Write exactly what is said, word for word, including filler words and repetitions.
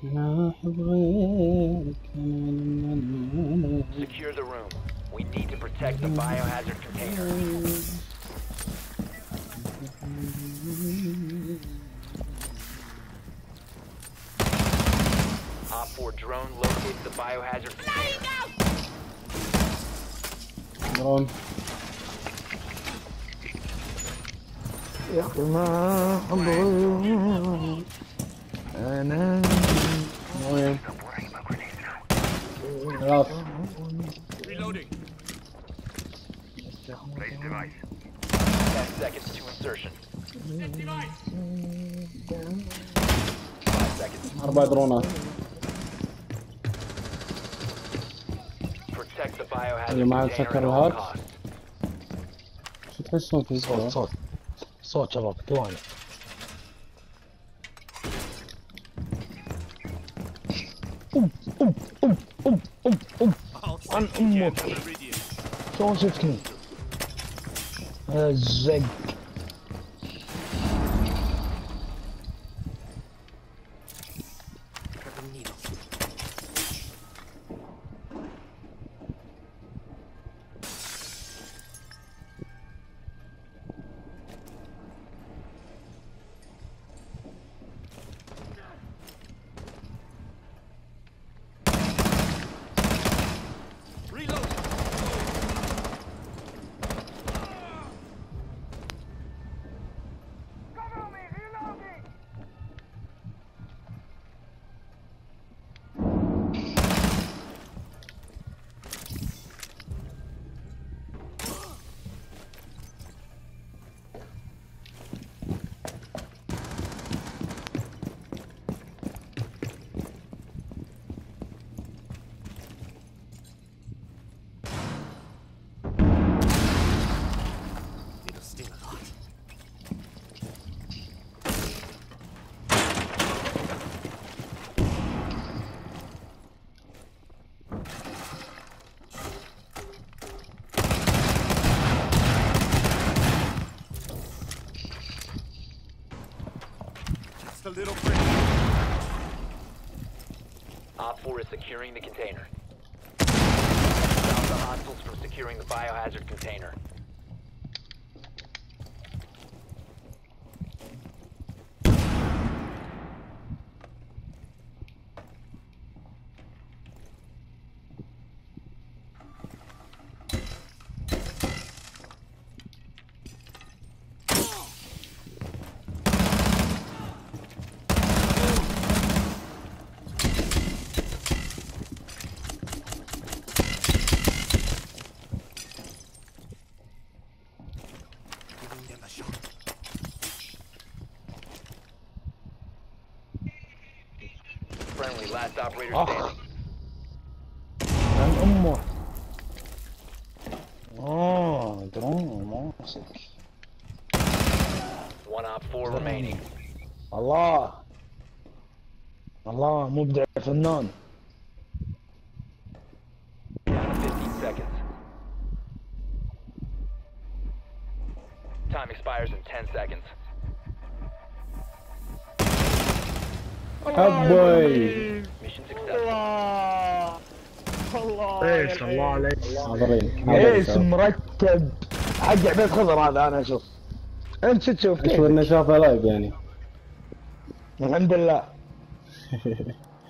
Secure the room. We need to protect the biohazard container. Op four drone locates the biohazard container. drone. يا أخي ما أبغى أنا وين؟ خلاص. Reloading. Ten seconds to insertion. Five seconds. أربع درونات. Protect the biohazard اللي معاه container at سكر all الهات. costs. شو تحسون في صوت صوت صوت شباب ثواني أم أم أم أم أم أم عن أمك شلون شفتني؟ الزق A little bit. Op four is securing the container. Stop the hostiles from securing the biohazard container. Friendly, last operator standing. عن أمه آه درون ماسك One op four remaining. الله الله مبدع فنان Down to fifteen seconds. Time expires in ten seconds. حبوي. Mission successful. الله ايش الله عليك حاضرين. ايش مرتب حق عبيد خضر هذا انا اشوف انت تشوف اشوف انه شافه لايف يعني. الحمد لله